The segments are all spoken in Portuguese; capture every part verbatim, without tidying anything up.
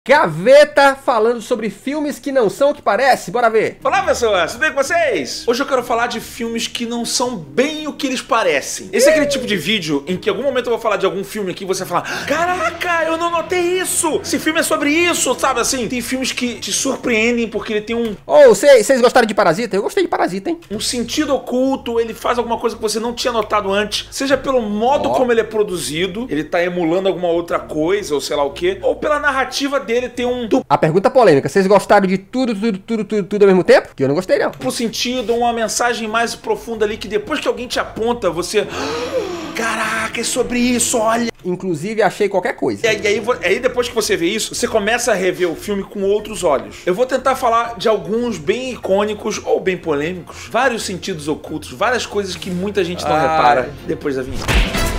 Gaveta falando sobre filmes que não são o que parece, bora ver. Olá pessoas, tudo bem com vocês? Hoje eu quero falar de filmes que não são bem o que eles parecem. Esse é aquele tipo de vídeo em que em algum momento eu vou falar de algum filme aqui e você fala: caraca, eu não notei isso, esse filme é sobre isso, sabe assim? Tem filmes que te surpreendem porque ele tem um... Ou oh, vocês gostaram de Parasita? Eu gostei de Parasita, hein? Um sentido oculto, ele faz alguma coisa que você não tinha notado antes, seja pelo modo oh. como ele é produzido, ele tá emulando alguma outra coisa ou sei lá o que, ou pela narrativa dele. Ele tem um... A pergunta polêmica, vocês gostaram de tudo, tudo, tudo, tudo, tudo ao mesmo tempo? Que eu não gostei não. Pro sentido, uma mensagem mais profunda ali que depois que alguém te aponta, você... Caraca, é sobre isso, olha! Inclusive, achei qualquer coisa. E aí, aí, aí depois que você vê isso, você começa a rever o filme com outros olhos. Eu vou tentar falar de alguns bem icônicos ou bem polêmicos, vários sentidos ocultos, várias coisas que muita gente não Ai. repara depois da vinheta.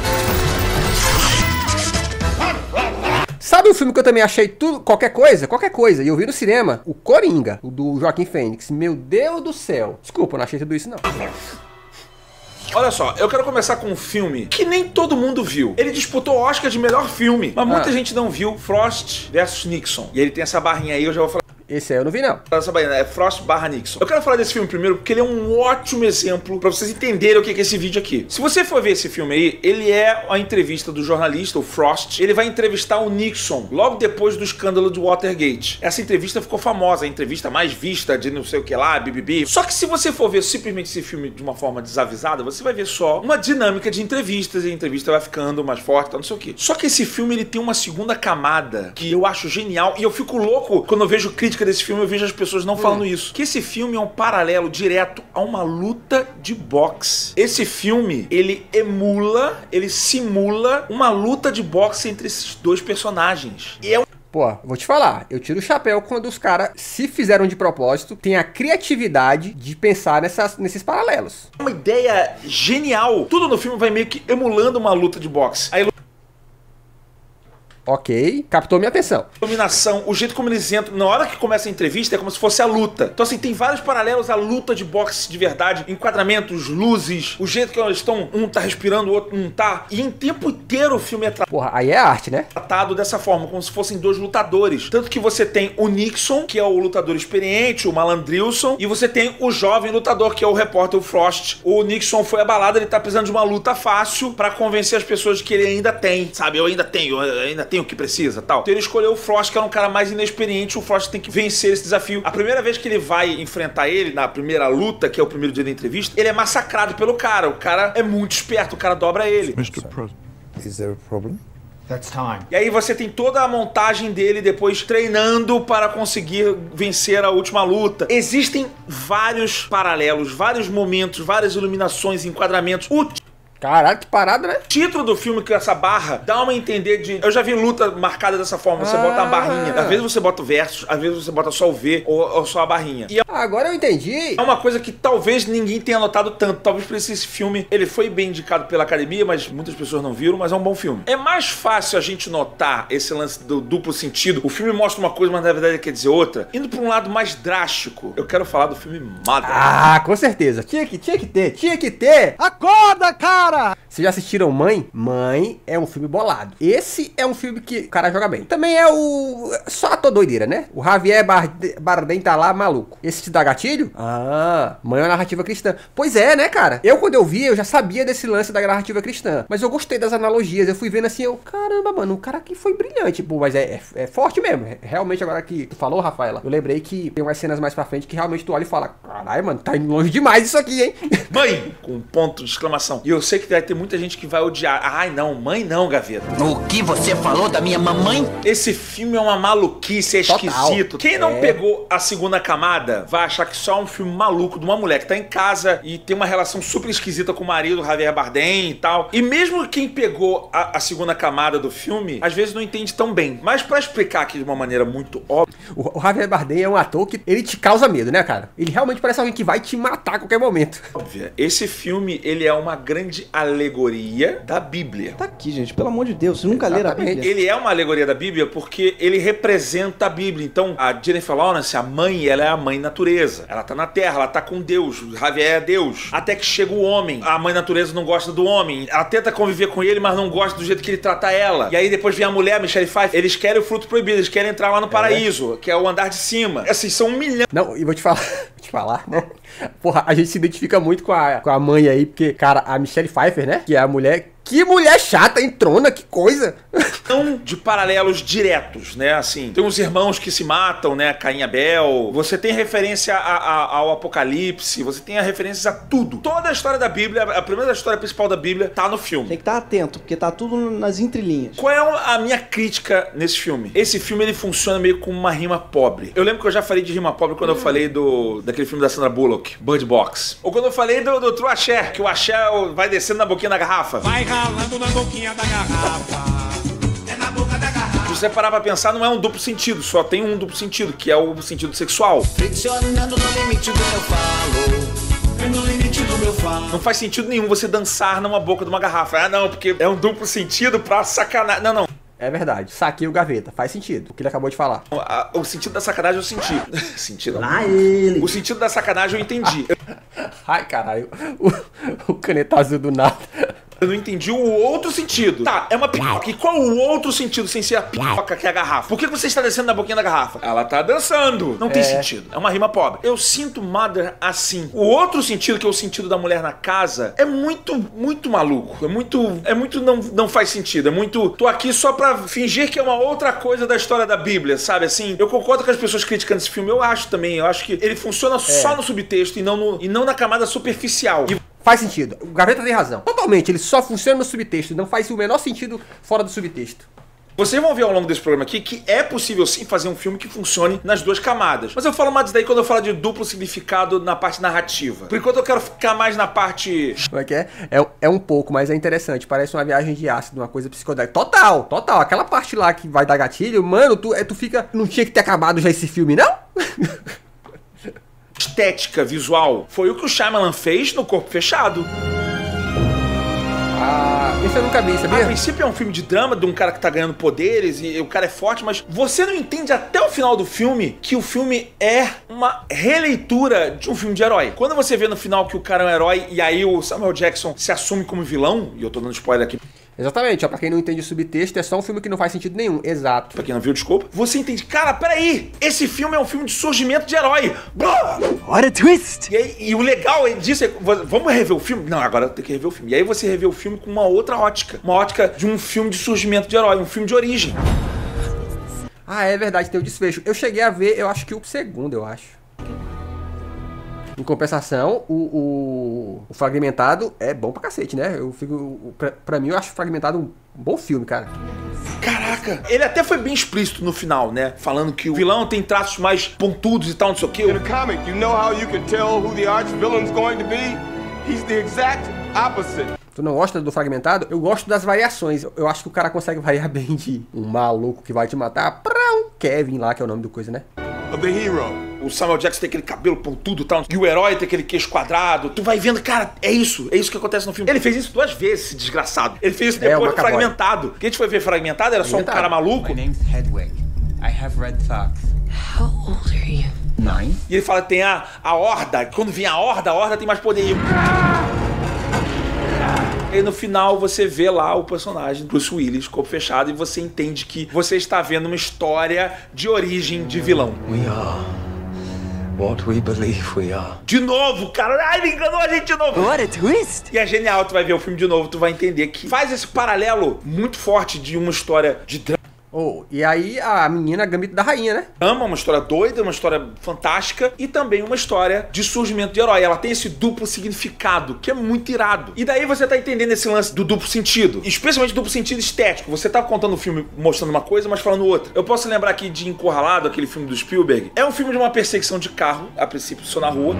Sabe um filme que eu também achei tudo, qualquer coisa? Qualquer coisa. E eu vi no cinema, o Coringa, o do Joaquim Fênix. Meu Deus do céu. Desculpa, eu não achei tudo isso não. Olha só, eu quero começar com um filme que nem todo mundo viu. Ele disputou o Oscar de melhor filme, mas muita ah. gente não viu, Frost versus Nixon. E ele tem essa barrinha aí, eu já vou falar. Esse aí eu não vi não. Essa barrinha é Frost barra Nixon. Eu quero falar desse filme primeiro porque ele é um ótimo exemplo pra vocês entenderem o que é esse vídeo aqui. Se você for ver esse filme aí, ele é a entrevista do jornalista, o Frost. Ele vai entrevistar o Nixon logo depois do escândalo de Watergate. Essa entrevista ficou famosa, a entrevista mais vista de não sei o que lá, bibibi. Só que se você for ver simplesmente esse filme de uma forma desavisada, você vai ver só uma dinâmica de entrevistas e a entrevista vai ficando mais forte, não sei o que. Só que esse filme ele tem uma segunda camada que eu acho genial e eu fico louco quando eu vejo crítica desse filme, eu vejo as pessoas não falando hum. isso. Que esse filme é um paralelo direto a uma luta de boxe. Esse filme, ele emula, ele simula uma luta de boxe entre esses dois personagens. E é um... Pô, vou te falar, eu tiro o chapéu quando os caras, se fizeram de propósito, tem a criatividade de pensar nessas, nesses paralelos. É uma ideia genial. Tudo no filme vai meio que emulando uma luta de boxe. Aí Ok, captou minha atenção. Dominação, o jeito como eles entram, na hora que começa a entrevista é como se fosse a luta. Então assim, tem vários paralelos à luta de boxe de verdade, enquadramentos, luzes, o jeito que eles estão, um tá respirando, o outro não tá. E em tempo inteiro o filme é tratado. Porra, aí é arte, né? Tratado dessa forma, como se fossem dois lutadores. Tanto que você tem o Nixon, que é o lutador experiente, o malandrilson, e você tem o jovem lutador, que é o repórter, o Frost. O Nixon foi abalado, ele tá precisando de uma luta fácil pra convencer as pessoas que ele ainda tem, sabe? Eu ainda tenho, eu ainda tenho tem o que precisa, tal. Então ele escolheu o Frost, que era um cara mais inexperiente. O Frost tem que vencer esse desafio. A primeira vez que ele vai enfrentar ele, na primeira luta, que é o primeiro dia da entrevista, ele é massacrado pelo cara. O cara é muito esperto, o cara dobra ele. mister President, is there a problem? That's time. E aí você tem toda a montagem dele depois treinando para conseguir vencer a última luta. Existem vários paralelos, vários momentos, várias iluminações, enquadramentos. O Caraca, que parada, né? O título do filme, que é essa barra, dá uma a entender de... Eu já vi luta marcada dessa forma, você ah. bota a barrinha. Às vezes você bota o verso, às vezes você bota só o V ou, ou só a barrinha. E é... Agora eu entendi. É uma coisa que talvez ninguém tenha notado tanto. Talvez por esse filme, ele foi bem indicado pela academia, mas muitas pessoas não viram, mas é um bom filme. É mais fácil a gente notar esse lance do duplo sentido. O filme mostra uma coisa, mas na verdade quer dizer outra. Indo pra um lado mais drástico, eu quero falar do filme Mother. Ah, com certeza. Tinha que, tinha que ter, tinha que ter. Acorda, cara! Vocês já assistiram Mãe? Mãe é um filme bolado. Esse é um filme que o cara joga bem. Também é o... Só ator doideira, né? O Javier Bardem tá lá maluco. Esse te dá gatilho? Ah, Mãe é uma narrativa cristã. Pois é, né, cara? Eu, quando eu vi, eu já sabia desse lance da narrativa cristã. Mas eu gostei das analogias. Eu fui vendo assim, eu... Caramba, mano, o cara aqui foi brilhante. Pô, mas é, é, é forte mesmo. Realmente, agora que tu falou, Rafaela, eu lembrei que tem umas cenas mais pra frente que realmente tu olha e fala: caralho, mano, tá indo longe demais isso aqui, hein? Mãe! Com um ponto de exclamação. E eu sei que vai ter muita gente que vai odiar. Ai, não, mãe não, Gaveta. O que você falou da minha mamãe? Esse filme é uma maluquice, é esquisito. Total. Quem não é. pegou a segunda camada vai achar que só é um filme maluco de uma mulher que tá em casa e tem uma relação super esquisita com o marido, Javier Bardem e tal. E mesmo quem pegou a, a segunda camada do filme, às vezes não entende tão bem. Mas pra explicar aqui de uma maneira muito óbvia... O, o Javier Bardem é um ator que ele te causa medo, né, cara? Ele realmente parece alguém que vai te matar a qualquer momento. Óbvio. Esse filme, ele é uma grande alegoria da Bíblia. Tá aqui, gente, pelo amor de Deus, vocês nunca leram a Bíblia? Ele é uma alegoria da Bíblia porque ele representa a Bíblia. Então, a Jennifer Lawrence, a mãe, ela é a mãe natureza. Ela tá na Terra, ela tá com Deus. O Javier é Deus. Até que chega o homem. A mãe natureza não gosta do homem. Ela tenta conviver com ele, mas não gosta do jeito que ele trata ela. E aí depois vem a mulher, a Michelle Pfeiffer. Eles querem o fruto proibido, eles querem entrar lá no paraíso, é. que é o andar de cima. Assim, são um milhão. Não, e vou te falar, vou te falar, né? Porra, a gente se identifica muito com a, com a mãe aí, porque, cara, a Michelle Pfeiffer, né? Que é a mulher... Que mulher chata, entrona, que coisa. Não de paralelos diretos, né? Assim, tem uns irmãos que se matam, né? Caim e Abel. Você tem referência a, a, ao Apocalipse. Você tem a referências a tudo. Toda a história da Bíblia, a primeira história principal da Bíblia, tá no filme. Tem que estar atento, porque tá tudo nas entrelinhas. Qual é a minha crítica nesse filme? Esse filme, ele funciona meio como uma rima pobre. Eu lembro que eu já falei de rima pobre quando eu falei do daquele filme da Sandra Bullock, Bird Box. Ou quando eu falei do, do True Axé, que o axé vai descendo na boquinha da garrafa. Vai ralando na boquinha da garrafa. É na boca da garrafa. Se você parar pra pensar, não é um duplo sentido, só tem um duplo sentido, que é o sentido sexual. Friccionando no limite do meu falo. No limite do meu falo. Não faz sentido nenhum você dançar numa boca de uma garrafa. Ah, não, porque é um duplo sentido pra sacanagem. Não, não. É verdade. Saquei o gaveta. Faz sentido. O que ele acabou de falar. O, o sentido da sacanagem eu senti. sentido. Lá ele. O sentido da sacanagem eu entendi. Ai, caralho. O, o caneta azul do nada. Eu não entendi o outro sentido. Tá, é uma pipoca. E qual o outro sentido sem ser a pipoca que é a garrafa? Por que você está descendo na boquinha da garrafa? Ela tá dançando. Não tem É. sentido. É uma rima pobre. Eu sinto Mother assim. O outro sentido, que é o sentido da mulher na casa, é muito, muito maluco. É muito, é muito não, não faz sentido. É muito, tô aqui só pra fingir que é uma outra coisa da história da Bíblia, sabe? Assim, eu concordo com as pessoas criticando esse filme. Eu acho também. Eu acho que ele funciona só no subtexto e não, no, e não na camada superficial. E Faz sentido. O Gaveta tem razão. Totalmente. Ele só funciona no subtexto. Não faz o menor sentido fora do subtexto. vocês vão ver ao longo desse programa aqui que é possível sim fazer um filme que funcione nas duas camadas. Mas eu falo mais disso daí quando eu falo de duplo significado na parte narrativa. Por enquanto eu quero ficar mais na parte... Como é que é? É, é um pouco, mas é interessante. Parece uma viagem de ácido, uma coisa psicodélica. Total, total. Aquela parte lá que vai dar gatilho, mano, tu, é, tu fica... Não tinha que ter acabado já esse filme, não? estética visual. Foi o que o Shyamalan fez no Corpo Fechado. Ah, esse eu nunca vi, A sabia? princípio é um filme de drama de um cara que tá ganhando poderes e o cara é forte, mas você não entende até o final do filme que o filme é uma releitura de um filme de herói. Quando você vê no final que o cara é um herói e aí o Samuel Jackson se assume como vilão, e eu tô dando spoiler aqui Exatamente, ó, pra quem não entende o subtexto, é só um filme que não faz sentido nenhum. Exato. pra quem não viu, desculpa, você entende, cara, peraí, esse filme é um filme de surgimento de herói. Blá! What a twist! E, aí, e o legal disso é, vamos rever o filme? Não, agora tem que rever o filme. E aí você revê o filme com uma outra ótica. Uma ótica de um filme de surgimento de herói, um filme de origem. Ah, é verdade, tem o desfecho. Eu cheguei a ver, eu acho que o segundo, eu acho. Em compensação, o, o, o Fragmentado é bom pra cacete, né? Eu fico, pra, pra mim, eu acho Fragmentado um bom filme, cara. Caraca, ele até foi bem explícito no final, né? Falando que o vilão tem traços mais pontudos e tal, não sei o quê. In a comic, you know how you can tell who the arch villain's going to be? He's the exact opposite. Tu não gosta do Fragmentado? Eu gosto das variações. Eu acho que o cara consegue variar bem de um maluco que vai te matar pra um Kevin lá, que é o nome do coisa, né? Of the hero. O Samuel Jackson tem aquele cabelo pontudo e tal, e o herói tem aquele queixo quadrado. Tu vai vendo, cara, é isso, é isso que acontece no filme. Ele fez isso duas vezes, esse desgraçado. Ele fez isso É, depois o do Macaboy. Fragmentado. Que a gente foi ver Fragmentado, era só um Fragmentado. cara maluco. My name's Hedwig. I have red socks. How old are you? Nine? E ele fala que tem a, a horda. Quando vem a horda, a horda tem mais poder. E no final você vê lá o personagem Bruce Willis, corpo fechado, e você entende que você está vendo uma história de origem de vilão. We are what we believe we are. De novo, cara. Ai, ele enganou a gente de novo. What a twist! E é genial, tu vai ver o filme de novo, tu vai entender que faz esse paralelo muito forte de uma história de drama. Oh, e aí a menina Gambito da Rainha, né? Uma história doida, uma história fantástica e também uma história de surgimento de herói. Ela tem esse duplo significado, que é muito irado. E daí você tá entendendo esse lance do duplo sentido, especialmente duplo sentido estético. Você tá contando o filme mostrando uma coisa, mas falando outra. Eu posso lembrar aqui de Encurralado, aquele filme do Spielberg. É um filme de uma perseguição de carro, a princípio só na rua.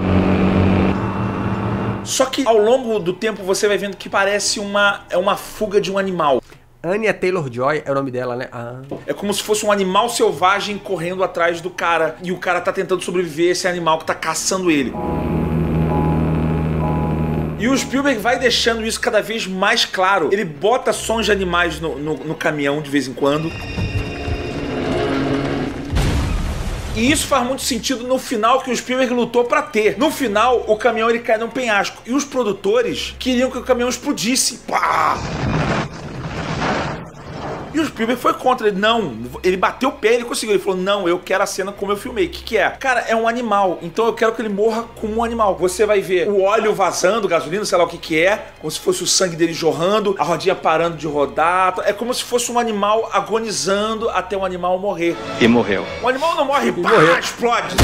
Só que ao longo do tempo você vai vendo que parece uma, é uma fuga de um animal. Anya Taylor-Joy é o nome dela, né? Ah. É como se fosse um animal selvagem correndo atrás do cara. E o cara tá tentando sobreviver a esse animal que tá caçando ele. E o Spielberg vai deixando isso cada vez mais claro. Ele bota sons de animais no, no, no caminhão de vez em quando. E isso faz muito sentido no final que o Spielberg lutou pra ter. No final, o caminhão ele cai num penhasco. E os produtores queriam que o caminhão explodisse. Pá! E o Spielberg foi contra. Ele, não, ele bateu o pé, ele conseguiu. Ele falou, não, eu quero a cena como eu filmei. O que que é? Cara, é um animal. Então eu quero que ele morra como um animal. Você vai ver o óleo vazando, gasolina, sei lá o que que é. Como se fosse o sangue dele jorrando, a rodinha parando de rodar. É como se fosse um animal agonizando até o animal morrer. E morreu. O animal não morre, pá, morreu. Explode.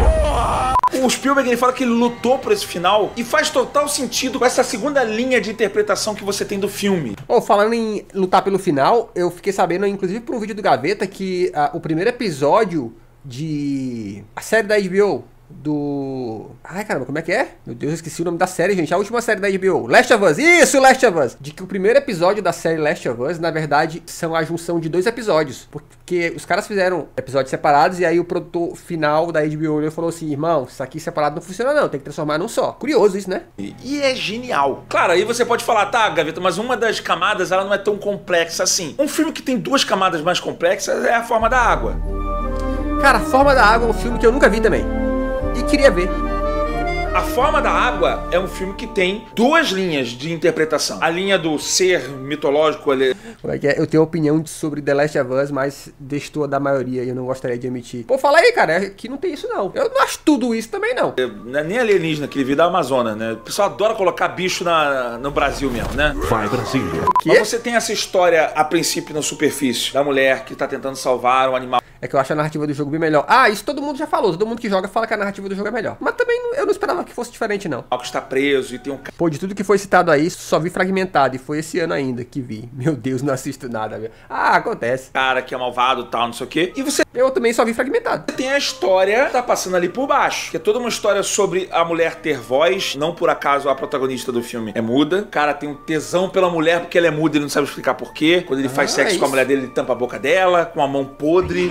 O Spielberg, ele fala que ele lutou por esse final e faz total sentido com essa segunda linha de interpretação que você tem do filme. Oh, falando em lutar pelo final, eu fiquei sabendo, inclusive por um vídeo do Gaveta, que uh, o primeiro episódio de a série da H B O do... Ai, caramba, como é que é? Meu Deus, eu esqueci o nome da série, gente. A última série da H B O. Last of Us. Isso, Last of Us. De que o primeiro episódio da série Last of Us, na verdade, são a junção de dois episódios. Porque os caras fizeram episódios separados e aí o produtor final da H B O falou assim, irmão, isso aqui separado não funciona não, tem que transformar num só. Curioso isso, né? E, e é genial. Claro, aí você pode falar, tá, Gaveta, mas uma das camadas, ela não é tão complexa assim. Um filme que tem duas camadas mais complexas é A Forma da Água. Cara, A Forma da Água é um filme que eu nunca vi também. E queria ver. A Forma da Água é um filme que tem duas linhas de interpretação. A linha do ser mitológico... Ele... Como é que é? Eu tenho opinião sobre The Last of Us, mas destoa da maioria e eu não gostaria de admitir. Pô, fala aí, cara, aqui não tem isso não. Eu não acho tudo isso também não. Não é nem alienígena, aquele vídeo da Amazônia, né? O pessoal adora colocar bicho na, no Brasil mesmo, né? Vai, Brasil. Mas você tem essa história, a princípio, na superfície, da mulher que tá tentando salvar um animal. É que eu acho a narrativa do jogo bem melhor. Ah, isso todo mundo já falou. Todo mundo que joga fala que a narrativa do jogo é melhor. Mas também eu não esperava que fosse diferente, não. O que está preso e tem um... Pô, de tudo que foi citado aí, só vi fragmentado. E foi esse ano ainda que vi. Meu Deus, não assisto nada, meu. Ah, acontece. Cara que é malvado e tal, não sei o quê. E você... Eu também só vi fragmentado. Tem a história que tá passando ali por baixo. Que é toda uma história sobre a mulher ter voz. Não por acaso a protagonista do filme é muda. O cara tem um tesão pela mulher porque ela é muda e ele não sabe explicar por quê. Quando ele ah, faz sexo é com a mulher dele, ele tampa a boca dela, com a mão podre.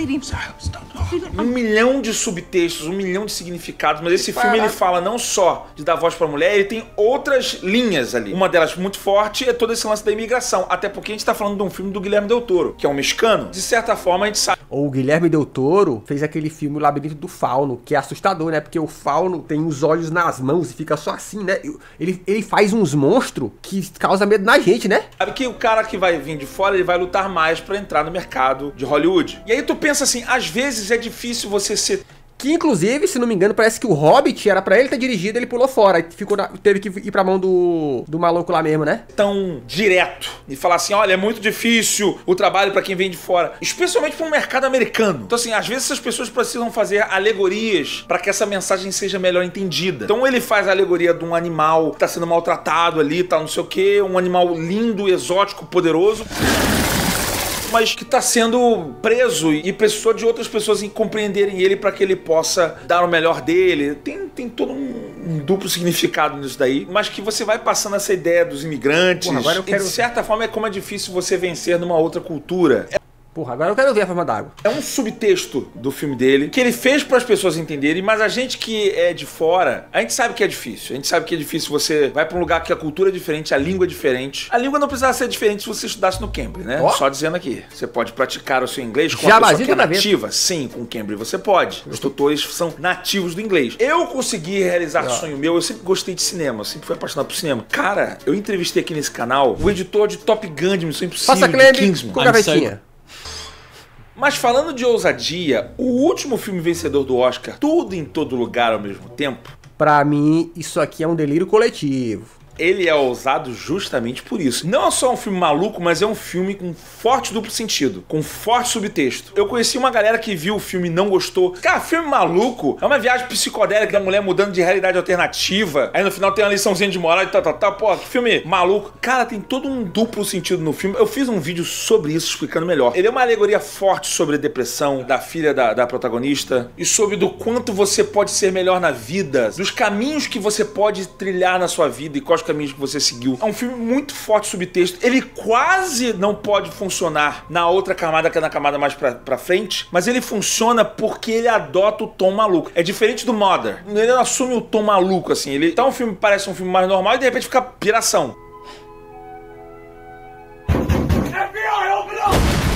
Um milhão de subtextos, um milhão de significados. Mas esse filme, ele fala não só de dar voz pra mulher, ele tem outras linhas ali. Uma delas muito forte é todo esse lance da imigração. Até porque a gente tá falando de um filme do Guilherme Del Toro, que é um mexicano. De certa forma, a gente sabe... O Guilherme Del Toro fez aquele filme O Labirinto do Fauno, que é assustador, né? Porque o fauno tem os olhos nas mãos e fica só assim, né? Ele, ele faz uns monstros que causam medo na gente, né? Sabe que o cara que vai vir de fora, ele vai lutar mais pra entrar no mercado de Hollywood. E aí tu pensa assim, às vezes é difícil você ser... Que, inclusive, se não me engano, parece que o Hobbit era pra ele ter dirigido, ele pulou fora. E ficou na, teve que ir pra mão do, do maluco lá mesmo, né? Tão direto. E falar assim, olha, é muito difícil o trabalho pra quem vem de fora. Especialmente pro mercado americano. Então, assim, às vezes essas pessoas precisam fazer alegorias pra que essa mensagem seja melhor entendida. Então, ele faz a alegoria de um animal que tá sendo maltratado ali, tal, não sei o quê. Um animal lindo, exótico, poderoso, mas que tá sendo preso e precisou de outras pessoas em compreenderem ele para que ele possa dar o melhor dele. Tem, tem todo um, um duplo significado nisso daí, mas que você vai passando essa ideia dos imigrantes. Porra, agora eu quero... E de certa forma é como é difícil você vencer numa outra cultura. Porra, agora eu quero ver A Forma d'Água. É um subtexto do filme dele, que ele fez para as pessoas entenderem, mas a gente que é de fora, a gente sabe que é difícil. A gente sabe que é difícil, você vai para um lugar que a cultura é diferente, a língua é diferente. A língua não precisava ser diferente se você estudasse no Cambridge, né? Oh. Só dizendo aqui. Você pode praticar o seu inglês com Já uma pessoa que é nativa. Vez. Sim, com o Cambridge você pode. Os tutores são nativos do inglês. Eu consegui realizar oh. sonho meu, eu sempre gostei de cinema, eu sempre fui apaixonado por cinema. Cara, eu entrevistei aqui nesse canal o editor de Top Gun, de Missão Impossível, Passa de Kingsman. Com gavetinha. Mas falando de ousadia, o último filme vencedor do Oscar, Tudo em Todo Lugar ao mesmo tempo... Pra mim, isso aqui é um delírio coletivo. Ele é ousado justamente por isso. Não é só um filme maluco, mas é um filme com forte duplo sentido, com forte subtexto. Eu conheci uma galera que viu o filme e não gostou. Cara, filme maluco é uma viagem psicodélica da mulher mudando de realidade alternativa. Aí no final tem uma liçãozinha de moral e tal, tal, tal. Pô, que filme maluco. Cara, tem todo um duplo sentido no filme. Eu fiz um vídeo sobre isso, explicando melhor. Ele é uma alegoria forte sobre a depressão da filha da, da protagonista e sobre do quanto você pode ser melhor na vida, dos caminhos que você pode trilhar na sua vida e quais caminhos que você seguiu. É um filme muito forte subtexto. Ele quase não pode funcionar na outra camada, que é na camada mais pra, pra frente, mas ele funciona porque ele adota o tom maluco. É diferente do Mother. Ele não assume o tom maluco, assim. Ele tá um filme, parece um filme mais normal e de repente fica piração. F B I, open up!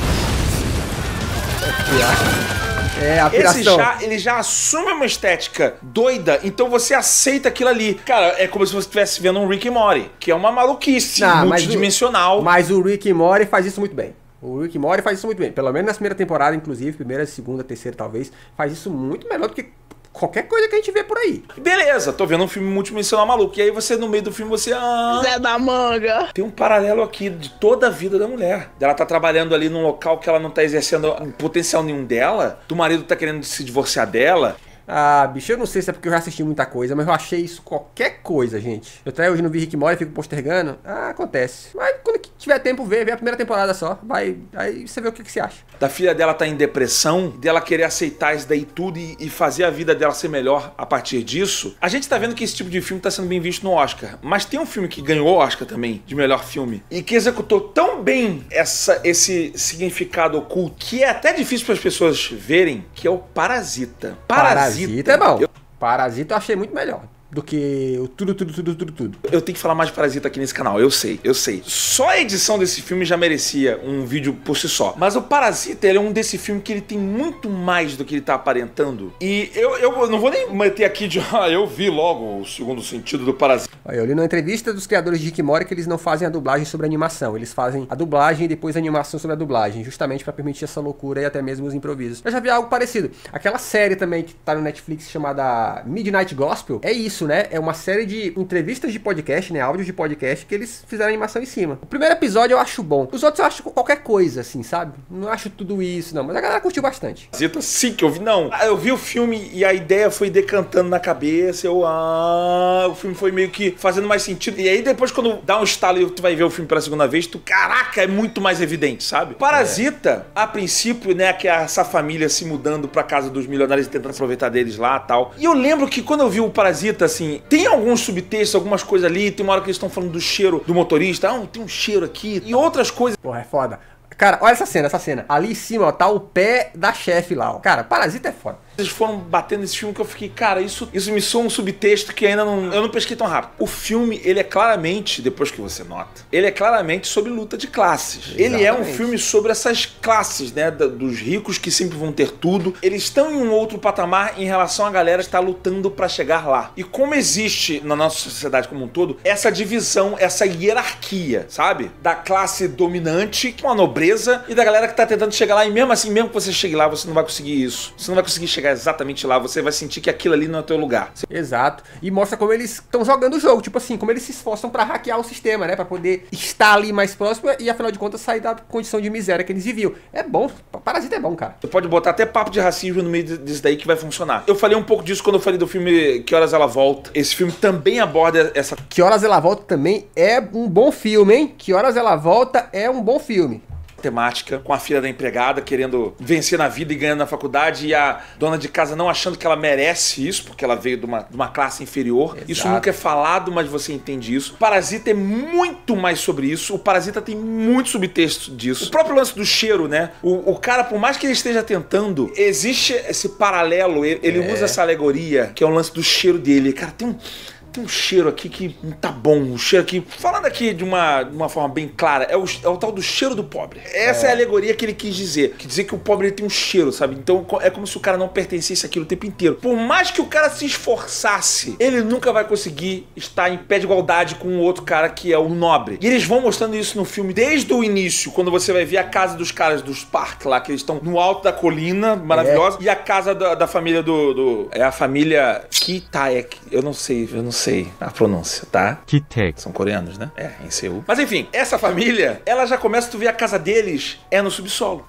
É, a piração. Esse já, ele já assume uma estética doida, então você aceita aquilo ali. Cara, é como se você estivesse vendo um Rick and Morty, que é uma maluquice Não, multidimensional. Mas o, mas o Rick and Morty faz isso muito bem. O Rick and Morty faz isso muito bem. Pelo menos na primeira temporada, inclusive, primeira, segunda, terceira talvez, faz isso muito melhor do que qualquer coisa que a gente vê por aí. Beleza, tô vendo um filme multidimensional maluco. E aí você, no meio do filme, você... Ah, Zé da manga. tem um paralelo aqui de toda a vida da mulher. Ela tá trabalhando ali num local que ela não tá exercendo um potencial nenhum dela. Do marido tá querendo se divorciar dela. Ah, bicho, eu não sei se é porque eu já assisti muita coisa, mas eu achei isso qualquer coisa, gente. Eu até hoje não vi Rick and Morty, fico postergando. Ah, acontece. Mas quando tiver tempo, vê, vê a primeira temporada só. Vai, aí você vê o que, que você acha. Da filha dela tá em depressão, dela querer aceitar isso daí tudo e, e fazer a vida dela ser melhor a partir disso. A gente tá vendo que esse tipo de filme tá sendo bem visto no Oscar. Mas tem um filme que ganhou o Oscar também, de melhor filme, e que executou tão bem essa, esse significado oculto, que é até difícil para as pessoas verem, que é o Parasita. Parasita. Parasita é bom. Eu, Parasita eu achei muito melhor do que o tudo, tudo, tudo, tudo, tudo. eu tenho que falar mais de Parasita aqui nesse canal, eu sei, eu sei. Só a edição desse filme já merecia um vídeo por si só. Mas o Parasita, ele é um desse filme que ele tem muito mais do que ele tá aparentando. E eu, eu não vou nem meter aqui de... Ah, eu vi logo o segundo sentido do Parasita. Olha, eu li numa entrevista dos criadores de Rick and Morty que eles não fazem a dublagem sobre a animação. Eles fazem a dublagem e depois a animação sobre a dublagem, justamente pra permitir essa loucura e até mesmo os improvisos. Eu já vi algo parecido. Aquela série também que tá no Netflix chamada Midnight Gospel, é isso, né? É uma série de entrevistas de podcast, né? Áudios de podcast que eles fizeram animação em cima. O primeiro episódio eu acho bom. Os outros eu acho qualquer coisa, assim, sabe? Não acho tudo isso, não. Mas a galera curtiu bastante. Parasita, sim, que eu vi. Não, eu vi o filme e a ideia foi decantando na cabeça. Eu, ah, o filme foi meio que fazendo mais sentido. E aí depois, quando dá um estalo e tu vai ver o filme pela segunda vez, tu, caraca, é muito mais evidente, sabe? Parasita, é. a princípio, né, que é essa família se mudando pra casa dos milionários e tentando aproveitar deles lá e tal. E eu lembro que quando eu vi o Parasita, assim, tem alguns subtextos, algumas coisas ali. Tem uma hora que eles estão falando do cheiro do motorista. Ah, tem um cheiro aqui. E outras coisas. Porra, é foda. Cara, olha essa cena, essa cena. Ali em cima, ó, tá o pé da chefe lá, ó. Cara, Parasita é foda. Eles foram batendo nesse filme que eu fiquei, cara, isso, isso me soa um subtexto que ainda não... Eu não pesquei tão rápido. O filme, ele é claramente, depois que você nota, ele é claramente sobre luta de classes. Exatamente. Ele é um filme sobre essas classes, né, da, dos ricos que sempre vão ter tudo. Eles estão em um outro patamar em relação à galera que está lutando pra chegar lá. E como existe na nossa sociedade como um todo, essa divisão, essa hierarquia, sabe? Da classe dominante, com a nobreza, e da galera que tá tentando chegar lá. E mesmo assim, mesmo que você chegue lá, você não vai conseguir isso. Você não vai conseguir chegar exatamente lá, você vai sentir que aquilo ali não é o teu lugar. Exato. E mostra como eles estão jogando o jogo, tipo assim, como eles se esforçam pra hackear o sistema, né? Pra poder estar ali mais próximo e, afinal de contas, sair da condição de miséria que eles viviam. É bom, Parasita é bom, cara. Você pode botar até papo de racismo no meio disso daí que vai funcionar. Eu falei um pouco disso quando eu falei do filme Que Horas Ela Volta. Esse filme também aborda essa... Que Horas Ela Volta também é um bom filme, hein? Que Horas Ela Volta é um bom filme. Temática, com a filha da empregada querendo vencer na vida e ganhando na faculdade, e a dona de casa não achando que ela merece isso, porque ela veio de uma, de uma classe inferior. Exato. Isso nunca é falado, mas você entende isso. Parasita é muito mais sobre isso. O Parasita tem muito subtexto disso. O próprio lance do cheiro, né? O, o cara, por mais que ele esteja tentando, existe esse paralelo, ele, ele é. usa essa alegoria, que é o lance do cheiro dele. Cara, tem um... Tem um cheiro aqui que não tá bom, um cheiro aqui... Falando aqui de uma, de uma forma bem clara, é o, é o tal do cheiro do pobre. Essa é. é a alegoria que ele quis dizer. Quer dizer que o pobre ele tem um cheiro, sabe? Então é como se o cara não pertencesse àquilo o tempo inteiro. Por mais que o cara se esforçasse, ele nunca vai conseguir estar em pé de igualdade com o outro cara que é o nobre. E eles vão mostrando isso no filme desde o início, quando você vai ver a casa dos caras dos Park lá, que eles estão no alto da colina, maravilhosa, é. e a casa da, da família do, do... É a família Kitaek. Eu não sei, eu não sei. sei a pronúncia, tá? Kitek. São coreanos, né? É, em Seul. Mas enfim, essa família, ela já começa a tu ver a casa deles é no subsolo.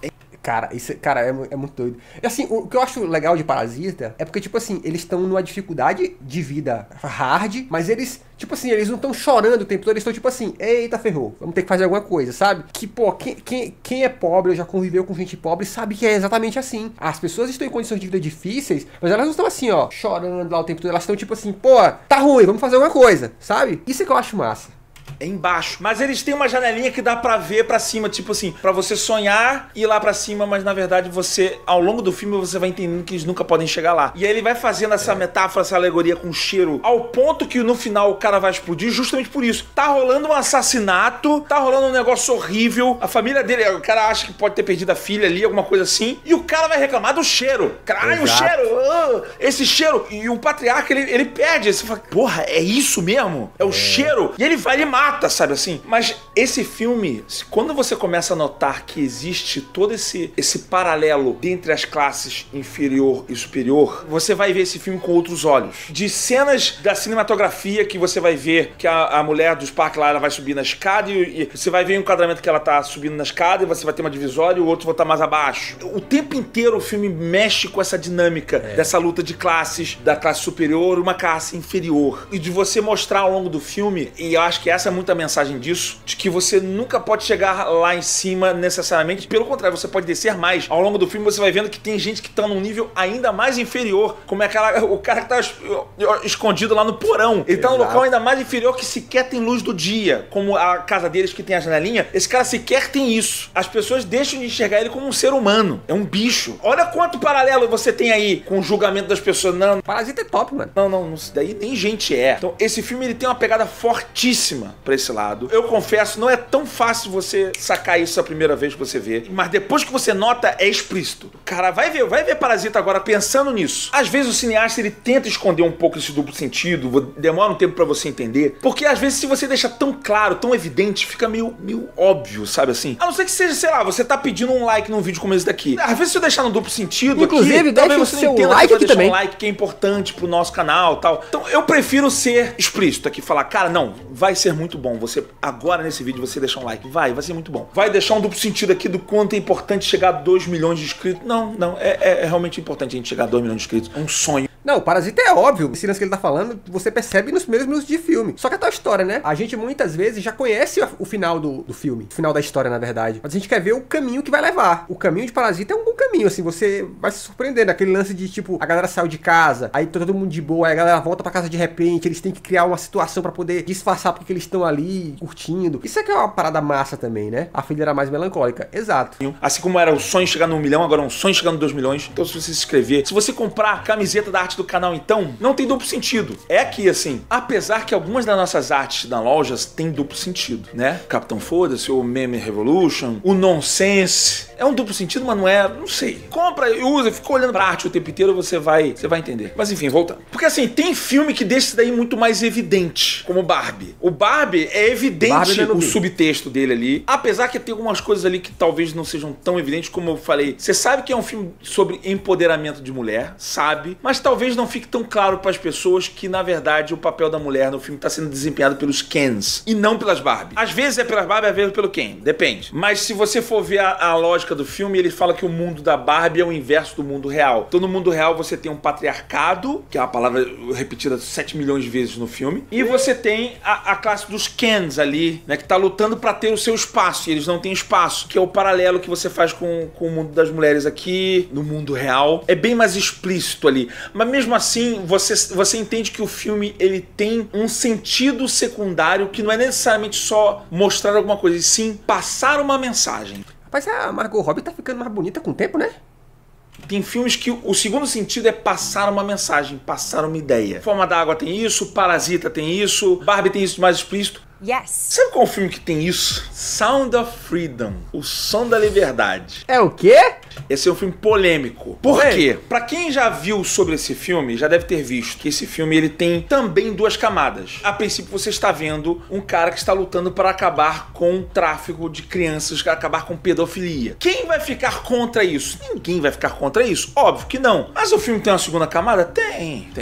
Cara, isso, cara, é, é muito doido. E assim, o, o que eu acho legal de Parasita é porque, tipo assim, eles estão numa dificuldade de vida hard, mas eles, tipo assim, eles não estão chorando o tempo todo, eles estão tipo assim, eita, ferrou, vamos ter que fazer alguma coisa, sabe? Que, pô, quem, quem, quem é pobre, ou já conviveu com gente pobre, sabe que é exatamente assim. As pessoas estão em condições de vida difíceis, mas elas não estão assim, ó, chorando lá o tempo todo, elas estão tipo assim, pô, tá ruim, vamos fazer alguma coisa, sabe? Isso é que eu acho massa. É embaixo. Mas eles têm uma janelinha que dá pra ver pra cima, tipo assim, pra você sonhar e ir lá pra cima, mas na verdade você, ao longo do filme, você vai entendendo que eles nunca podem chegar lá. E aí ele vai fazendo essa metáfora, essa alegoria com cheiro, ao ponto que no final o cara vai explodir justamente por isso. Tá rolando um assassinato, tá rolando um negócio horrível, a família dele, o cara acha que pode ter perdido a filha ali, alguma coisa assim, e o cara vai reclamar do cheiro. Caralho, o cheiro, uh, esse cheiro. E o patriarca, ele, ele perde, você fala, porra, é isso mesmo? É o é. cheiro? E ele vai, ele mata. Mata, sabe assim? Mas esse filme, quando você começa a notar que existe todo esse, esse paralelo entre as classes inferior e superior, você vai ver esse filme com outros olhos. De cenas da cinematografia que você vai ver que a, a mulher dos parques lá, ela vai subir na escada e, e você vai ver um enquadramento que ela tá subindo na escada e você vai ter uma divisória e o outro vai estar mais abaixo. O tempo inteiro o filme mexe com essa dinâmica é. dessa luta de classes, da classe superior, uma classe inferior. E de você mostrar ao longo do filme, e eu acho que essa é muita mensagem disso, de que você nunca pode chegar lá em cima necessariamente, pelo contrário, você pode descer mais. Ao longo do filme você vai vendo que tem gente que tá num nível ainda mais inferior, como é aquela, o cara que tá escondido lá no porão, ele tá num local ainda mais inferior que sequer tem luz do dia, como a casa deles que tem a janelinha, esse cara sequer tem isso. As pessoas deixam de enxergar ele como um ser humano, é um bicho. Olha quanto paralelo você tem aí com o julgamento das pessoas. Não, Parasita é top, mano. Não, não, isso daí nem gente é. Então esse filme ele tem uma pegada fortíssima pra esse lado. Eu confesso, não é tão fácil você sacar isso a primeira vez que você vê, mas depois que você nota, é explícito. Cara, vai ver, vai ver Parasita agora pensando nisso. Às vezes o cineasta, ele tenta esconder um pouco esse duplo sentido, demora um tempo pra você entender, porque às vezes se você deixa tão claro, tão evidente, fica meio, meio óbvio, sabe assim? A não ser que seja, sei lá, você tá pedindo um like num vídeo como esse daqui. Às vezes se eu deixar no duplo sentido, inclusive, aqui, talvez deixa você o não seu entenda like que aqui também. Um like que é importante pro nosso canal e tal. Então eu prefiro ser explícito aqui, falar, cara, não, vai ser muito bom você agora nesse vídeo você deixar um like. Vai, vai ser muito bom. Vai deixar um duplo sentido aqui do quanto é importante chegar a dois milhões de inscritos. Não, não, é, é, é realmente importante a gente chegar a dois milhões de inscritos. É um sonho. Não, o Parasita é óbvio. Esse lance que ele tá falando, você percebe nos primeiros minutos de filme. Só que é tal história, né? A gente muitas vezes já conhece o final do, do filme. O final da história, na verdade. Mas a gente quer ver o caminho que vai levar. O caminho de Parasita é um bom caminho, assim. Você vai se surpreender naquele lance de, tipo, a galera saiu de casa, aí todo mundo de boa, aí a galera volta pra casa de repente, eles têm que criar uma situação pra poder disfarçar porque eles estão ali, curtindo. Isso é que é uma parada massa também, né? A filha era mais melancólica. Exato. Assim como era o sonho chegar no um milhão, agora é um sonho chegar no dois milhões. Então se você se inscrever, se você comprar a camiseta da arte do canal, então, não tem duplo sentido. É aqui, assim, apesar que algumas das nossas artes na loja têm duplo sentido, né? Capitão Foda-se, o Meme Revolution, o Nonsense. É um duplo sentido, mas não é, não sei. Compra e usa, fica olhando pra arte o tempo inteiro, você vai, você vai entender. Mas enfim, voltando. Porque assim, tem filme que deixa isso daí muito mais evidente, como Barbie. O Barbie é evidente Barbie o subtexto dele ali, apesar que tem algumas coisas ali que talvez não sejam tão evidentes, como eu falei. Você sabe que é um filme sobre empoderamento de mulher, sabe, mas talvez não fique tão claro para as pessoas que, na verdade, o papel da mulher no filme está sendo desempenhado pelos Kens e não pelas Barbie. Às vezes é pelas Barbie, às vezes é pelo Ken, depende. Mas se você for ver a, a lógica do filme, ele fala que o mundo da Barbie é o inverso do mundo real. Então no mundo real você tem um patriarcado, que é uma palavra repetida sete milhões de vezes no filme, e você tem a, a classe dos Kens ali, né, que tá lutando para ter o seu espaço, e eles não têm espaço, que é o paralelo que você faz com, com o mundo das mulheres aqui, no mundo real. É bem mais explícito ali. Mas mesmo assim, você, você entende que o filme, ele tem um sentido secundário que não é necessariamente só mostrar alguma coisa, e sim passar uma mensagem. Rapaz, a Margot Robbie tá ficando mais bonita com o tempo, né? Tem filmes que o segundo sentido é passar uma mensagem, passar uma ideia. Forma d'Água tem isso, Parasita tem isso, Barbie tem isso mais explícito. Yes. Sabe qual é o filme que tem isso? Sound of Freedom, O Som da Liberdade. É o quê? Esse é um filme polêmico. Por Oi. quê? Pra quem já viu sobre esse filme, já deve ter visto que esse filme ele tem também duas camadas. A princípio você está vendo um cara que está lutando para acabar com o tráfico de crianças, acabar com pedofilia. Quem vai ficar contra isso? Ninguém vai ficar contra isso. Óbvio que não. Mas o filme tem uma segunda camada? Tem, tem.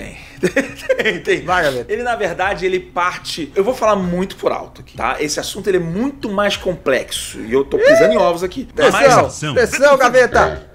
tem, tem. Vai, Gaveta. Ele, na verdade, ele parte... Eu vou falar muito por alto aqui, tá? Esse assunto, ele é muito mais complexo. E eu tô pisando em ovos aqui. Atenção, atenção, Gaveta.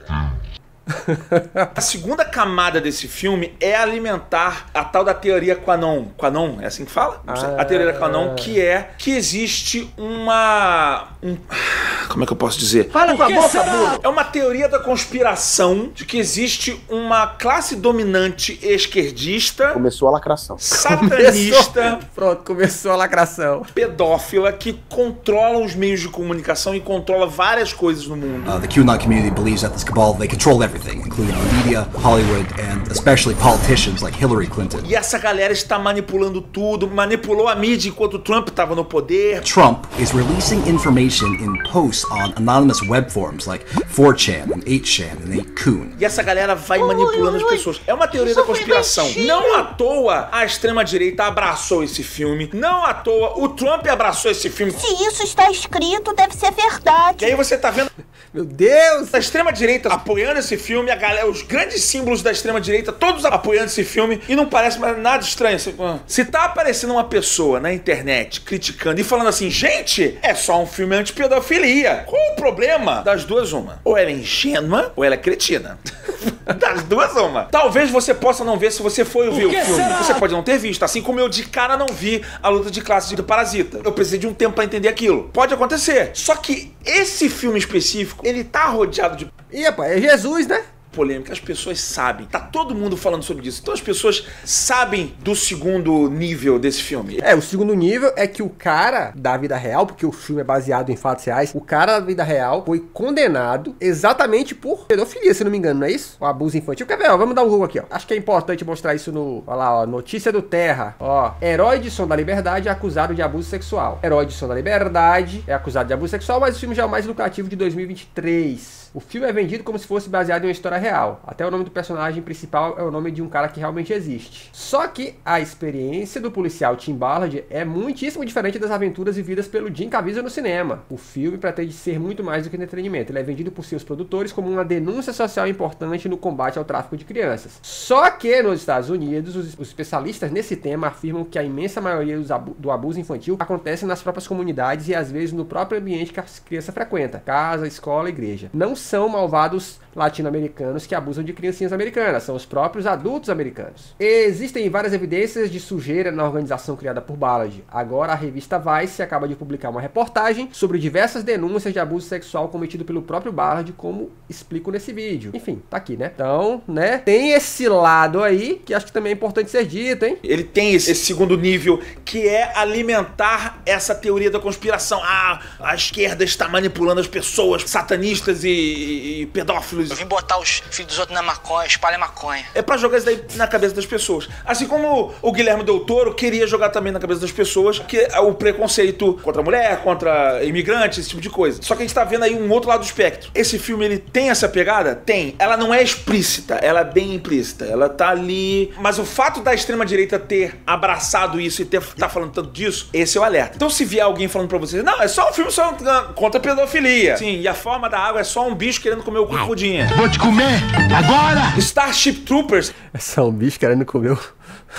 A segunda camada desse filme é alimentar a tal da teoria Quanon. Quanon, é assim que fala? Não sei. A teoria da Quanon, que é que existe uma... Um, como é que eu posso dizer? Fala com a boca, burro. É uma teoria da conspiração de que existe uma classe dominante esquerdista, Começou a lacração. satanista, Começou. Pronto, começou a lacração. pedófila, que controla os meios de comunicação e controla várias coisas no mundo. Uh, the QAnon community believes that this cabal, they control everything, including the media, Hollywood, and especially politicians like Hillary Clinton. E essa galera está manipulando tudo, manipulou a mídia enquanto o Trump estava no poder. Trump is releasing information in posts on anonymous web forums like four chan and eight chan and eight kun. E essa galera vai manipulando as pessoas. É uma teoria da conspiração. Não à toa a extrema-direita abraçou esse filme. Não à toa o Trump abraçou esse filme. Se isso está escrito, deve ser verdade. E aí você tá vendo Meu Deus! a extrema-direita apoiando esse filme, a galera, os grandes símbolos da extrema-direita, todos apoiando esse filme, e não parece mais nada estranho. Se, se tá aparecendo uma pessoa na internet criticando e falando assim, gente, é só um filme anti-pedofilia. Qual o problema? Das duas, uma. Ou ela é ingênua, ou ela é cretina. Das duas, uma. Talvez você possa não ver se você foi ver o filme. Será? Você pode não ter visto, assim como eu de cara não vi a luta de classe do Parasita. Eu precisei de um tempo pra entender aquilo. Pode acontecer. Só que esse filme específico, ele tá rodeado de Ih, rapaz, é Jesus, né? polêmica, as pessoas sabem. Tá todo mundo falando sobre isso. Então as pessoas sabem do segundo nível desse filme. É, o segundo nível é que o cara da vida real, porque o filme é baseado em fatos reais, o cara da vida real foi condenado exatamente por pedofilia, se não me engano, não é isso? O abuso infantil. Quer ver? Ó, vamos dar um Google aqui, ó. Acho que é importante mostrar isso no... Olha lá, ó. Notícia do Terra. Ó. Herói de Som da Liberdade é acusado de abuso sexual. Herói de Som da Liberdade é acusado de abuso sexual, mas o filme já é o mais lucrativo de dois mil e vinte e três. O filme é vendido como se fosse baseado em uma história real. Até o nome do personagem principal é o nome de um cara que realmente existe. Só que a experiência do policial Tim Ballard é muitíssimo diferente das aventuras vividas pelo Jim Caviezel no cinema. O filme pretende ser muito mais do que entretenimento. Ele é vendido por seus produtores como uma denúncia social importante no combate ao tráfico de crianças. Só que nos Estados Unidos, os, os especialistas nesse tema afirmam que a imensa maioria dos abu do abuso infantil acontece nas próprias comunidades e às vezes no próprio ambiente que a criança frequenta. Casa, escola, igreja. Não são malvados latino-americanos que abusam de criancinhas americanas, são os próprios adultos americanos. Existem várias evidências de sujeira na organização criada por Ballard. Agora a revista Vice acaba de publicar uma reportagem sobre diversas denúncias de abuso sexual cometido pelo próprio Ballard, como explico nesse vídeo. Enfim, tá aqui, né? Então, né, tem esse lado aí que acho que também é importante ser dito, hein? Ele tem esse, esse segundo nível, que é alimentar essa teoria da conspiração. Ah, a esquerda está manipulando as pessoas, satanistas e E, e pedófilos. Eu vim botar os filhos dos outros na maconha, espalha maconha. É pra jogar isso daí na cabeça das pessoas. Assim como o Guilherme Del Toro queria jogar também na cabeça das pessoas, que é o preconceito contra a mulher, contra imigrantes, esse tipo de coisa. Só que a gente tá vendo aí um outro lado do espectro. Esse filme, ele tem essa pegada? Tem. Ela não é explícita, ela é bem implícita. Ela tá ali... Mas o fato da extrema-direita ter abraçado isso e ter, tá falando tanto disso, esse é o alerta. Então se vier alguém falando pra vocês, não, é só um filme só contra a pedofilia. Sim, e a forma da água é só um bicho querendo comer o cu pudim. Vou te comer agora! Starship Troopers. É só um bicho querendo comer o...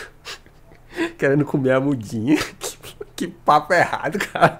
querendo comer a mudinha. Que, que papo errado, cara.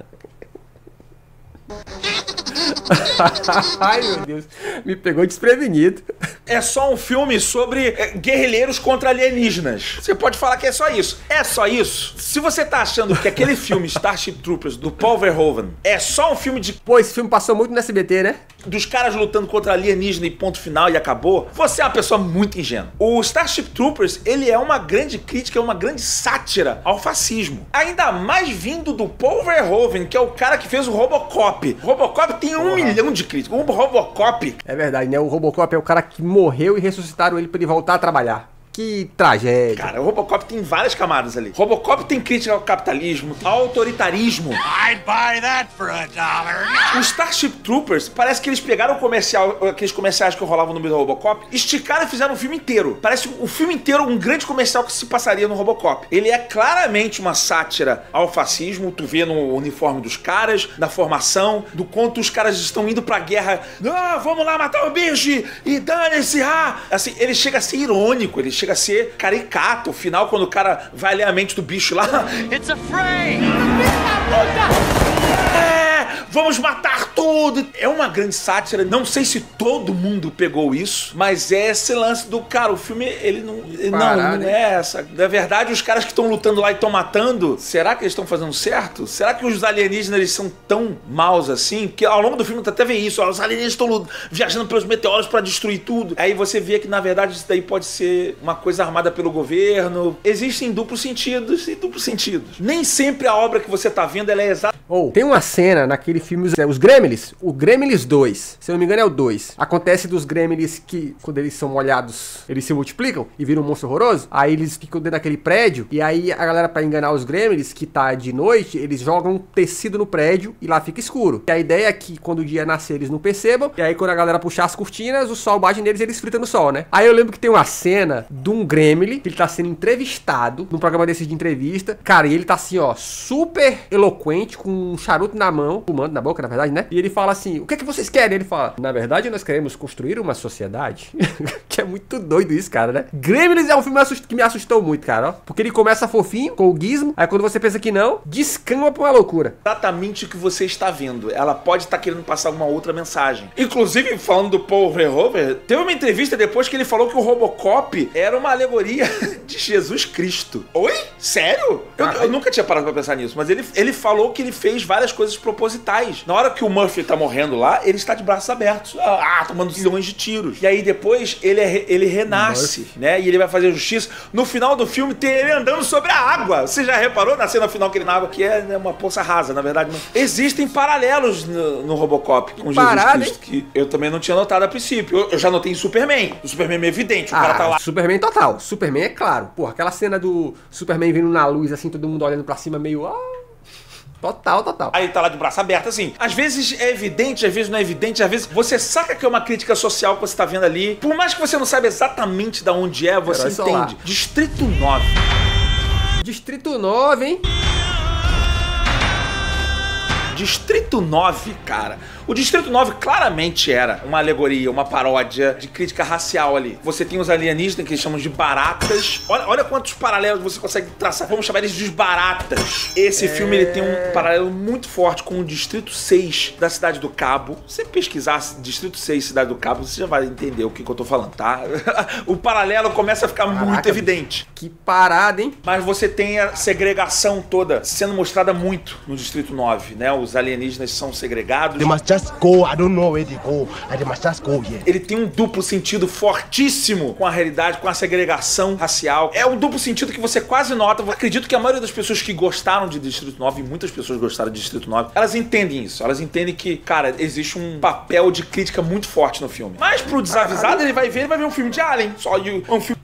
Ai, meu Deus. Me pegou desprevenido. É só um filme sobre é, guerrilheiros contra alienígenas. Você pode falar que é só isso. É só isso? Se você tá achando que aquele filme Starship Troopers, do Paul Verhoeven, é só um filme de... Pô, esse filme passou muito no S B T, né? Dos caras lutando contra alienígena e ponto final e acabou, você é uma pessoa muito ingênua. O Starship Troopers, ele é uma grande crítica, é uma grande sátira ao fascismo. Ainda mais vindo do Paul Verhoeven, que é o cara que fez o Robocop. Robocop tem um Porra. milhão de críticas. O Robocop... É verdade, né? O Robocop é o cara que morreu e ressuscitaram ele pra ele voltar a trabalhar. Que tragédia. Cara, o Robocop tem várias camadas ali. Robocop tem crítica ao capitalismo, ao autoritarismo. I'd buy that for a dollar. O Starship Troopers, parece que eles pegaram o comercial, aqueles comerciais que rolavam no meio do Robocop, esticaram e fizeram o filme inteiro. Parece o filme inteiro um grande comercial que se passaria no Robocop. Ele é claramente uma sátira ao fascismo. Tu vê no uniforme dos caras, na formação, do quanto os caras estão indo pra guerra. Ah, vamos lá matar o bicho e dane-se, ah! Assim, ele chega a ser irônico, ele chega a ser caricato. O final, quando o cara vai ler a mente do bicho lá. It's a frame! É, vamos matar tudo. É uma grande sátira. Não sei se todo mundo pegou isso, mas é esse lance do cara. O filme, ele não. Ele não, não é essa. Na verdade, os caras que estão lutando lá e estão matando, será que eles estão fazendo certo? Será que os alienígenas eles são tão maus assim? Porque ao longo do filme tu até vê isso. Ó, os alienígenas estão viajando pelos meteoros pra destruir tudo. Aí você vê que na verdade isso daí pode ser uma coisa armada pelo governo. Existem duplos sentidos e duplos sentidos. Nem sempre a obra que você tá vendo ela é exata. Ou oh, tem uma cena naquele filme, os Gremlins, o Gremlins dois, se eu não me engano é o dois. Acontece dos Gremlins que, quando eles são molhados, eles se multiplicam e viram um monstro horroroso. Aí eles ficam dentro daquele prédio e aí a galera, pra enganar os Gremlins, que tá de noite, eles jogam tecido no prédio e lá fica escuro. E a ideia é que quando o dia nascer eles não percebam, e aí quando a galera puxar as cortinas, o sol bate neles e eles fritam no sol, né? Aí eu lembro que tem uma cena de um Gremlin, que ele tá sendo entrevistado num programa desses de entrevista. Cara, e ele tá assim, ó, super eloquente, com um charuto na mão, fumando na boca, na verdade, né? E ele fala assim, o que é que vocês querem? Ele fala, na verdade, nós queremos construir uma sociedade. Que é muito doido isso, cara, né? Gremlins é um filme que me assustou muito, cara, ó. Porque ele começa fofinho, com o gizmo, aí quando você pensa que não, descamba pra uma loucura. Exatamente o que você está vendo. Ela pode estar querendo passar alguma outra mensagem. Inclusive, falando do Paul Verhoeven, teve uma entrevista depois que ele falou que o Robocop era uma alegoria de Jesus Cristo. Oi? Sério? Eu, eu nunca tinha parado pra pensar nisso, mas ele, ele falou que ele fez várias coisas propositais. Na hora que o Murphy tá morrendo lá, ele está de braços abertos, ah, tomando milhões de tiros. E aí depois ele, é, ele renasce, Murphy. né? E ele vai fazer justiça. No final do filme tem ele andando sobre a água. Você já reparou na cena final que ele na água, que é né, uma poça rasa, na verdade. Não. Existem paralelos no, no Robocop com Parada, Jesus Cristo, hein? Que eu também não tinha notado a princípio. Eu, eu já notei em Superman. O Superman é evidente, o ah, cara tá lá. Superman total. Superman é claro. Porra, aquela cena do Superman vindo na luz, assim, todo mundo olhando pra cima meio... Ah, total, total. Aí ele tá lá de braço aberto, assim. Às vezes é evidente, às vezes não é evidente, às vezes você saca que é uma crítica social que você tá vendo ali. Por mais que você não saiba exatamente de onde é, você Herói entende. Solar. Distrito nove. Distrito nove, hein? Distrito nove, cara. O Distrito nove claramente era uma alegoria, uma paródia de crítica racial ali. Você tem os alienígenas que eles chamam de baratas. Olha, olha quantos paralelos você consegue traçar. Vamos chamar eles de baratas. Esse é... filme ele tem um paralelo muito forte com o Distrito seis da Cidade do Cabo. Se você pesquisar Distrito seis Cidade do Cabo, você já vai entender o que, que eu tô falando, tá? O paralelo começa a ficar Caraca, muito evidente. Que parada, hein? Mas você tem a segregação toda sendo mostrada muito no Distrito nove, né? Os alienígenas são segregados. They must just go. I don't know where they go. They must just go here. Ele tem um duplo sentido fortíssimo com a realidade, com a segregação racial. É um duplo sentido que você quase nota. Eu acredito que a maioria das pessoas que gostaram de Distrito nove, e muitas pessoas gostaram de Distrito nove, elas entendem isso. Elas entendem que, cara, existe um papel de crítica muito forte no filme. Mas pro desavisado, ele vai ver, ele vai ver um filme de Alien. Só de um filme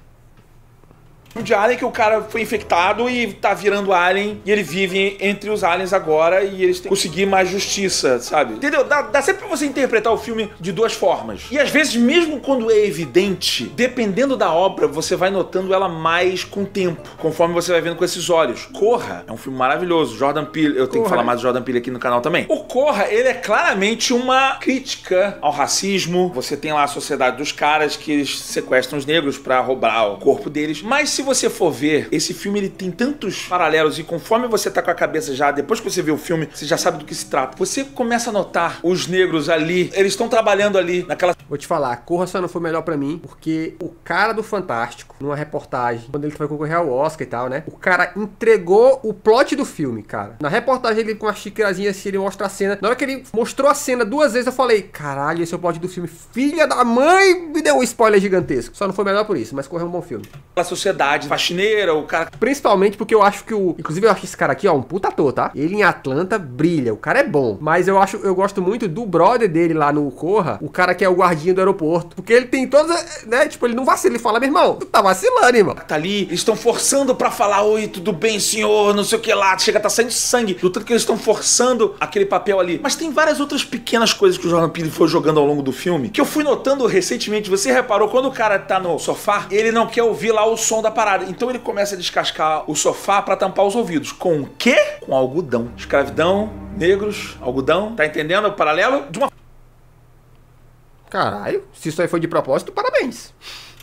de Alien que o cara foi infectado e tá virando Alien e ele vive entre os aliens agora e eles têm que conseguir mais justiça, sabe? Entendeu? Dá, dá sempre pra você interpretar o filme de duas formas. E às vezes, mesmo quando é evidente, dependendo da obra, você vai notando ela mais com o tempo, conforme você vai vendo com esses olhos. Corra é um filme maravilhoso. Jordan Peele, eu tenho Corra, que falar mais do Jordan Peele aqui no canal também. O Corra, ele é claramente uma crítica ao racismo. Você tem lá a sociedade dos caras que eles sequestram os negros pra roubar o corpo deles. Mas se você for ver, esse filme ele tem tantos paralelos e conforme você tá com a cabeça já, depois que você vê o filme, você já sabe do que se trata. Você começa a notar os negros ali, eles estão trabalhando ali naquela... Vou te falar, Corra só não foi melhor pra mim, porque o cara do Fantástico, numa reportagem, quando ele foi concorrer ao Oscar e tal, né, o cara entregou o plot do filme, cara. Na reportagem ele com uma xícarazinha assim, ele mostra a cena. Na hora que ele mostrou a cena duas vezes, eu falei, caralho, esse é o plot do filme. Filha da mãe, me deu um spoiler gigantesco. Só não foi melhor por isso, mas Corra é um bom filme. A sociedade faxineira, o cara... Principalmente porque eu acho que o... Inclusive eu acho esse cara aqui, ó, um puta ator, tá? Ele em Atlanta brilha, o cara é bom. Mas eu acho, eu gosto muito do brother dele lá no Corra, o cara que é o guardinha do aeroporto. Porque ele tem todas, né? Tipo, ele não vacila, ele fala, meu irmão, tu tá vacilando, irmão. Tá ali, eles estão forçando pra falar, oi, tudo bem, senhor, não sei o que lá. Chega, tá saindo sangue. Do tanto que eles estão forçando aquele papel ali. Mas tem várias outras pequenas coisas que o Jordan Peele foi jogando ao longo do filme, que eu fui notando recentemente. Você reparou, quando o cara tá no sofá, ele não quer ouvir lá o som da parada. Então ele começa a descascar o sofá pra tampar os ouvidos. Com o quê? Com algodão. Escravidão, negros, algodão. Tá entendendo o paralelo? De uma... Caralho, se isso aí foi de propósito, parabéns.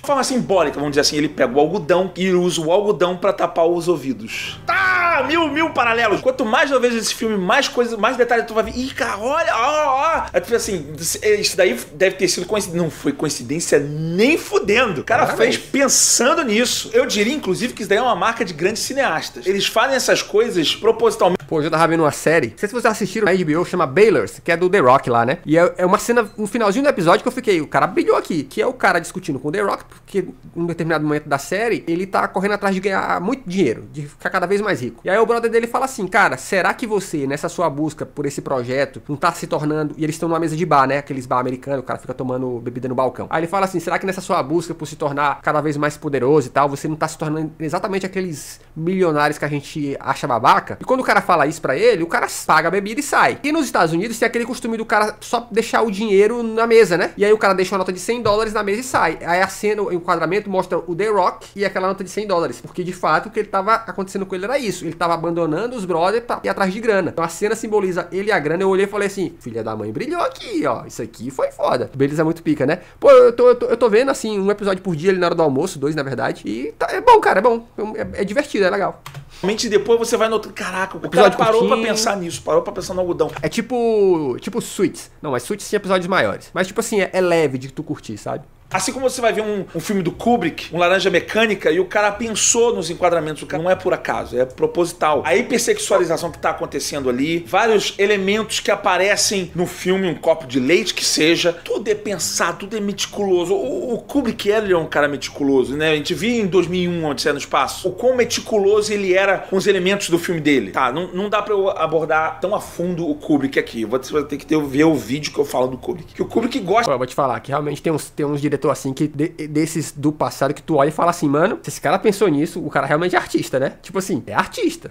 De forma simbólica, vamos dizer assim, ele pega o algodão e usa o algodão pra tapar os ouvidos. Tá, mil, mil paralelos. Quanto mais eu vejo esse filme, mais coisas, mais detalhes tu vai ver. Ih, cara, olha, ó, ó. Aí tu fica assim, isso daí deve ter sido coincidência. Não foi coincidência nem fudendo. O cara Parabéns. fez pensando nisso. Eu diria, inclusive, que isso daí é uma marca de grandes cineastas. Eles fazem essas coisas propositalmente. Pô, eu tava vendo uma série, não sei se vocês assistiram, na H B O, chama Baylors, que é do The Rock lá, né? E é, é uma cena, no finalzinho do episódio que eu fiquei, o cara brilhou aqui, que é o cara discutindo com o The Rock, porque em um determinado momento da série, ele tá correndo atrás de ganhar muito dinheiro, de ficar cada vez mais rico. E aí o brother dele fala assim, cara, será que você, nessa sua busca por esse projeto, não tá se tornando... E eles estão numa mesa de bar, né? Aqueles bar americanos, o cara fica tomando bebida no balcão. Aí ele fala assim, será que nessa sua busca por se tornar cada vez mais poderoso e tal, você não tá se tornando exatamente aqueles milionários que a gente acha babaca? E quando o cara fala isso pra ele, o cara paga a bebida e sai. E nos Estados Unidos tem aquele costume do cara só deixar o dinheiro na mesa, né? E aí o cara deixa uma nota de cem dólares na mesa e sai. Aí a cena, o enquadramento mostra o The Rock e aquela nota de cem dólares. Porque de fato o que ele tava acontecendo com ele era isso. Ele tava abandonando os brothers pra ir atrás de grana. Então a cena simboliza ele e a grana. Eu olhei e falei assim, filha da mãe brilhou aqui, ó. Isso aqui foi foda. Beleza, é muito pica, né? Pô, eu tô, eu tô, eu tô vendo assim, um episódio por dia ali na hora do almoço, dois na verdade. E tá, é bom, cara, é bom. É, é divertido, é legal. Realmente depois você vai no outro. Caraca, o cara parou curtinho. pra pensar nisso, parou pra pensar no algodão. É tipo. Tipo Suits. Não, mas Suits tinha episódios maiores. Mas tipo assim, é, é leve de tu curtir, sabe? Assim como você vai ver um, um filme do Kubrick, um Laranja Mecânica, e o cara pensou nos enquadramentos, o cara não é por acaso, é proposital. A hipersexualização que tá acontecendo ali, vários elementos que aparecem no filme, um copo de leite que seja, tudo é pensado, tudo é meticuloso. O, o Kubrick ele é um cara meticuloso, né? A gente viu em dois mil e um, Odisseia no Espaço, o quão meticuloso ele era com os elementos do filme dele. Tá, não, não dá pra eu abordar tão a fundo o Kubrick aqui. Você vai ter que ter, ver o vídeo que eu falo do Kubrick. Que o Kubrick gosta... Pô, eu vou te falar que realmente tem uns, tem uns diretores assim que de, desses do passado que tu olha e fala assim, mano, se esse cara pensou nisso, o cara realmente é artista, né? Tipo assim, é artista.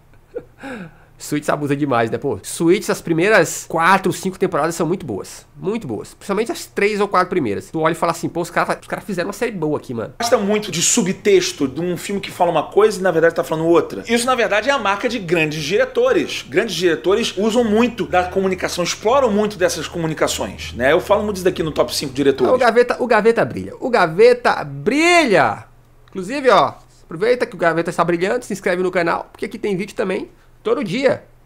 Suits abusa demais, né, pô? Suits, as primeiras quatro, cinco temporadas são muito boas. Muito boas. Principalmente as três ou quatro primeiras. Tu olha e fala assim, pô, os caras os cara fizeram uma série boa aqui, mano. Gosta muito de subtexto, de um filme que fala uma coisa e na verdade tá falando outra. Isso, na verdade, é a marca de grandes diretores. Grandes diretores usam muito da comunicação, exploram muito dessas comunicações, né? Eu falo muito disso daqui no top cinco diretores. O Gaveta, o Gaveta brilha. O Gaveta brilha! Inclusive, ó, aproveita que o Gaveta está brilhando, se inscreve no canal, porque aqui tem vídeo também. Todo dia.